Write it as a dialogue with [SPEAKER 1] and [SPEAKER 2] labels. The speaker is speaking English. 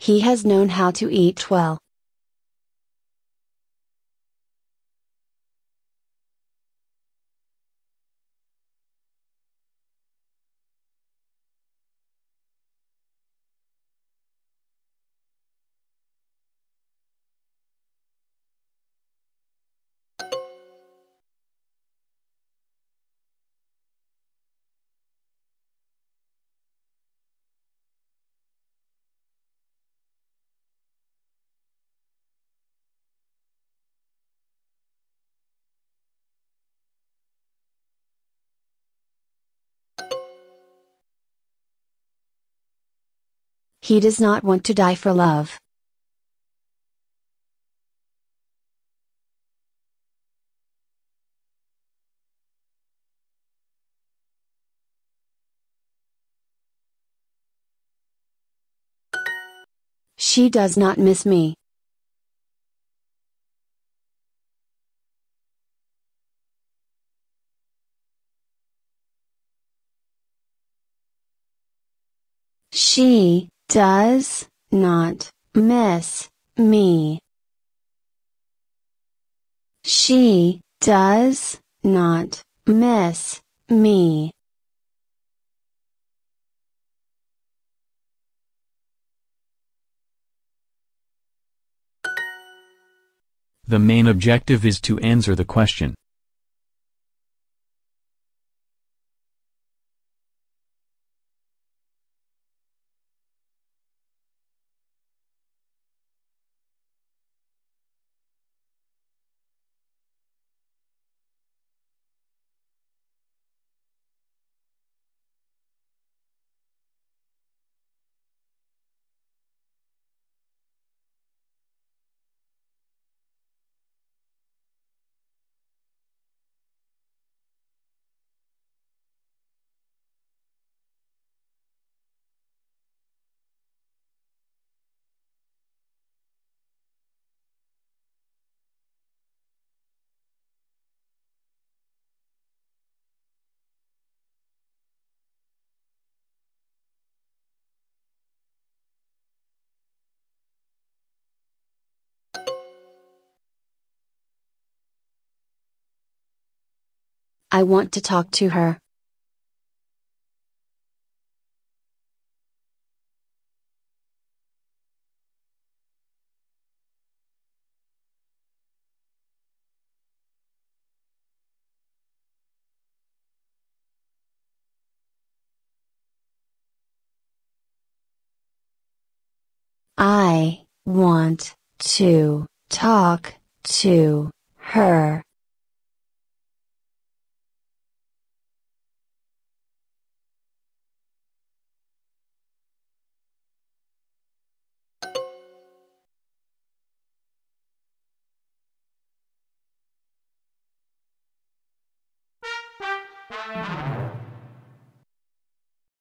[SPEAKER 1] He has known how to eat well. He does not want to die for love. She does not miss me. She does not miss me. She does not miss me.
[SPEAKER 2] The main objective is to answer the question.
[SPEAKER 1] I want to talk to her. I want to talk to her.